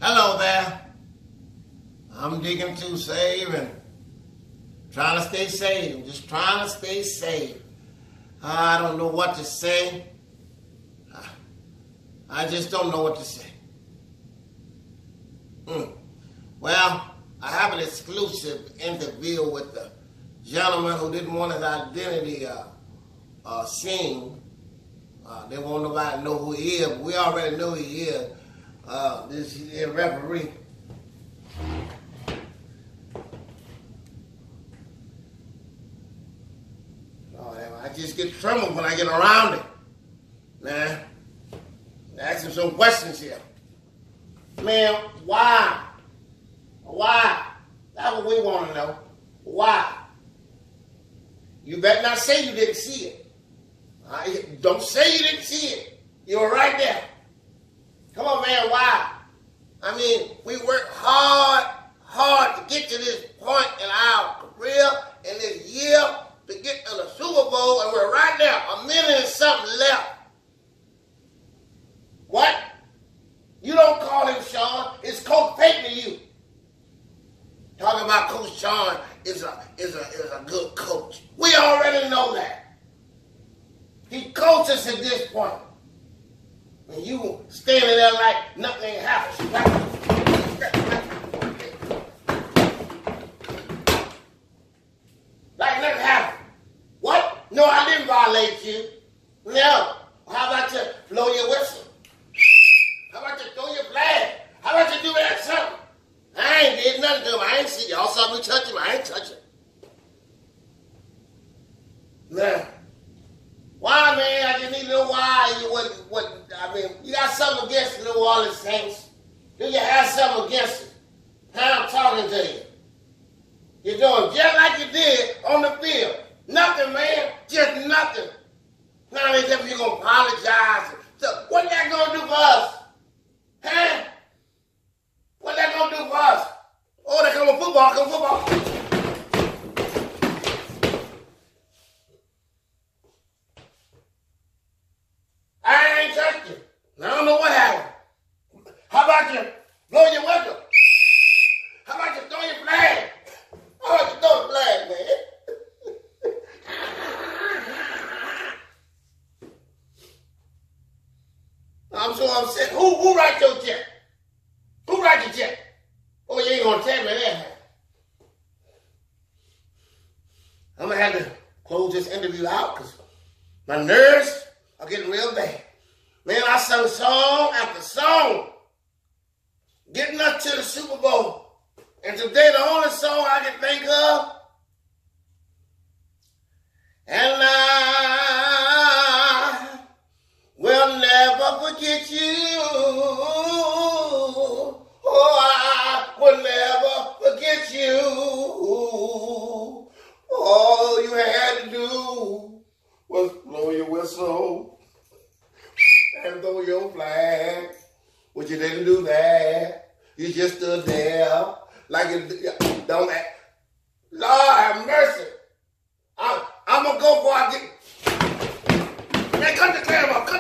Hello there. I'm Deacon2save and trying to stay safe. I'm just trying to stay safe. I don't know what to say. I just don't know what to say. Well, I have an exclusive interview with the gentleman who didn't want his identity seen. They won't nobody know who he is, but we already know who he is. This is a referee. Oh, I just get trembled when I get around it. Man, ask him some questions here. Man, why? Why? That's what we want to know. Why? You better not say you didn't see it. Don't say you didn't see it. You were right there. Come on, man, why? I mean, we worked hard to get to this point in our career, in this year, to get to the Super Bowl, and we're right there, a minute and something left. What? You don't call him Sean, it's Coach Payton to you. Talking about Coach Sean is a good coach. We already know that. He coaches at this point. And you standing there like nothing happened. Like nothing happened. What? No, I didn't violate you. No. How about you blow your whistle? How about you throw your flag? How about you do that something? I ain't did nothing to him. I ain't see y'all saw me touch him. I ain't touch him. Now, why, man? I just need to know why you wasn't. I mean, you got something against the New Orleans Saints? Do you have something against it? How I'm talking to you? You're doing just like you did on the field. Nothing, man. Just nothing. Now they tell me you're gonna apologize. So what that gonna do for us? Huh? What that gonna do for us? Oh, they come football. I ain't touched you. I don't know what happened. How about you blow your whistle? How about you throw your flag? How about you throw the flag, man? I'm so upset. Who write your check? Who write your check? Oh, you ain't gonna tell me that. I'm gonna have to close this interview out because my nerves are getting real bad. Man, I sung song after song, getting us to the Super Bowl. And today, the only song I can think of, and I will never forget you. Oh, I will never forget you. All you had to do was blow your whistle and throw your flag. But you didn't do that. You just stood there like it don't act. Lord have mercy. I'm gonna go before I get. Man, cut the camera.